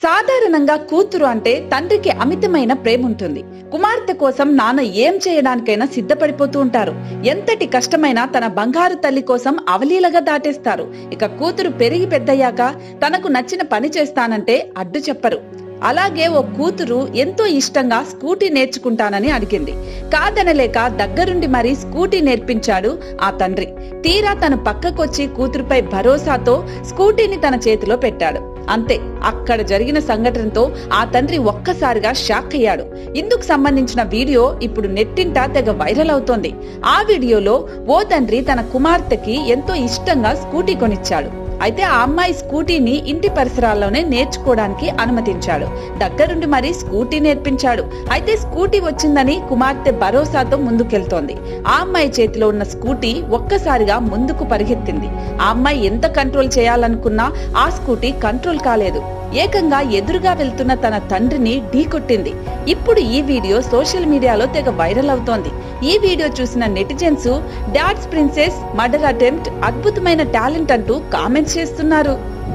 సాధారణంగా కూతురు అంటే తండ్రికి అమితమైన ప్రేమ ఉంటుంది. కుమార్తె కోసం నాన్న ఏం చేయడానికైనా సిద్ధపడిపోతూ ఉంటారు. ఎంతటి కష్టమైనా తన బంగారు తల్లి కోసం అవలీలగా దాటేస్తారు. ఇక కూతురు పెరిగి పెద్దయ్యాక తనకు నచ్చిన పని చేస్తానంటే అడ్డు చెప్పరు. అలాగే ఓ కూతురు ఎంతో ఇష్టంగా స్కూటీ నేర్చుకుంటానని అడిగింది. కాదనలేక దగ్గరుండి మరీ స్కూటీ నేర్పించాడు ఆ తండ్రి. తీరా తను పక్కకొచ్చి కూతురుపై భరోసాతో స్కూటీని తన చేతిలో పెట్టాడు. అంతే, అక్కడ జరిగిన సంఘటనతో ఆ తండ్రి ఒక్కసారిగా షాక్ అయ్యాడు. ఇందుకు సంబంధించిన వీడియో ఇప్పుడు నెట్టింట తెగ వైరల్ అవుతోంది. ఆ వీడియోలో ఓ తండ్రి తన కుమార్తెకి ఎంతో ఇష్టంగా స్కూటీ కొనిచ్చాడు. అయితే ఆ అమ్మాయి స్కూటీని ఇంటి పరిసరాల్లోనే నేర్చుకోవడానికి అనుమతించాడు. దగ్గరుండి మరీ స్కూటీ నేర్పించాడు. అయితే స్కూటీ వచ్చిందని కుమార్తె భరోసాతో ముందుకెళ్తోంది. ఆ అమ్మాయి చేతిలో ఉన్న స్కూటీ ఒక్కసారిగా ముందుకు పరిగెత్తింది. ఆ అమ్మాయి ఎంత కంట్రోల్ చేయాలనుకున్నా ఆ స్కూటీ కంట్రోల్ కాలేదు. ఏకంగా ఎదురుగా వెళ్తున్న తన తండ్రిని ఢీకొట్టింది. ఇప్పుడు ఈ వీడియో సోషల్ మీడియాలో తెగ వైరల్ అవుతోంది. ఈ వీడియో చూసిన netizens dad's princess murder attempt, అద్భుతమైన టాలెంట్ అంటూ కామెంట్స్ చేస్తున్నారు.